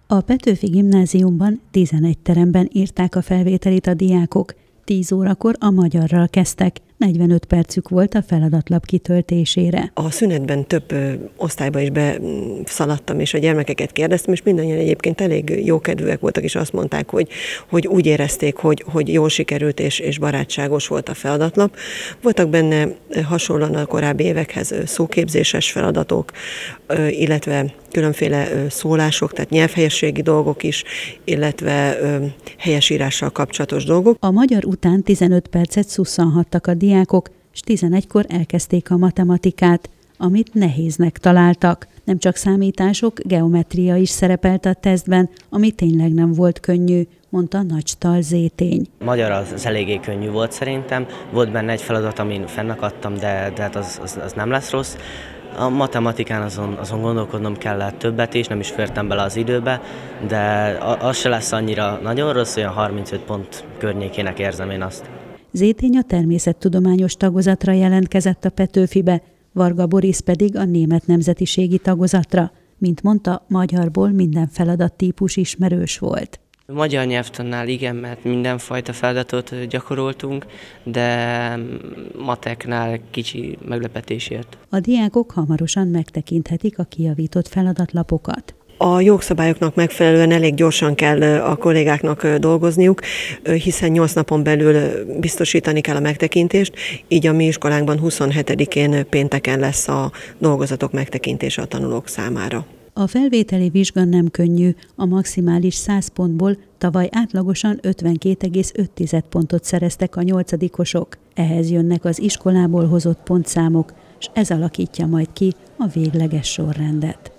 A Petőfi Gimnáziumban 11 teremben írták a felvételit a diákok. 10 órakor a magyarral kezdtek, 45 percük volt a feladatlap kitöltésére. A szünetben több osztályba is beszaladtam, és a gyermekeket kérdeztem, és mindannyian egyébként elég jókedvűek voltak, és azt mondták, hogy úgy érezték, hogy jól sikerült, és barátságos volt a feladatlap. Voltak benne hasonlóan a korábbi évekhez szóképzéses feladatok, illetve különféle szólások, tehát nyelvhelyességi dolgok is, illetve helyesírással kapcsolatos dolgok. A magyar után 15 percet szusszanhattak a diákok, és 11-kor elkezdték a matematikát, amit nehéznek találtak. Nem csak számítások, geometria is szerepelt a tesztben, ami tényleg nem volt könnyű, mondta Nagystal Zétény. Magyar az eléggé könnyű volt szerintem. Volt benne egy feladat, amin fennakadtam, de hát az nem lesz rossz. A matematikán azon gondolkodnom kellett többet is, nem is fértem bele az időbe, de az se lesz annyira nagyon rossz, olyan 35 pont környékének érzem én azt. Zétény a természettudományos tagozatra jelentkezett a Petőfibe, Varga Boris pedig a német nemzetiségi tagozatra. Mint mondta, magyarból minden feladattípus ismerős volt. A magyar nyelvtannál igen, mert mindenfajta feladatot gyakoroltunk, de mateknál kicsi meglepetésért. A diákok hamarosan megtekinthetik a kijavított feladatlapokat. A jogszabályoknak megfelelően elég gyorsan kell a kollégáknak dolgozniuk, hiszen 8 napon belül biztosítani kell a megtekintést, így a mi iskolánkban 27-én pénteken lesz a dolgozatok megtekintése a tanulók számára. A felvételi vizsga nem könnyű, a maximális 100 pontból tavaly átlagosan 52,5 pontot szereztek a 8-osok. Ehhez jönnek az iskolából hozott pontszámok, és ez alakítja majd ki a végleges sorrendet.